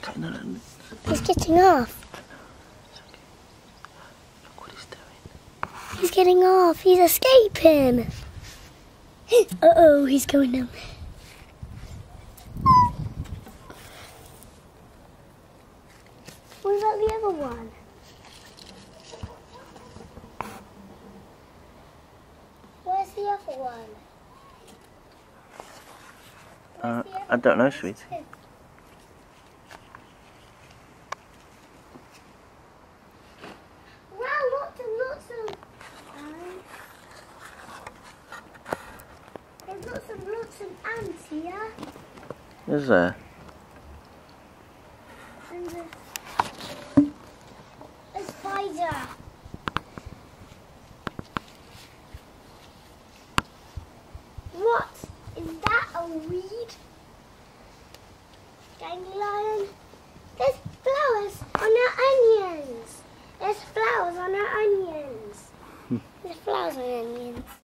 getting on. He's getting off. Look what he's doing. He's getting off. He's escaping. Uh-oh, he's going down. What about the other one? Where's the other one? I don't know, sweetie. Wow, lots of there's lots of ants here. Is there? And a spider. What? Is that a weed? Dandelion? There's flowers on our onions. There's flowers on our onions. There's flowers on onions.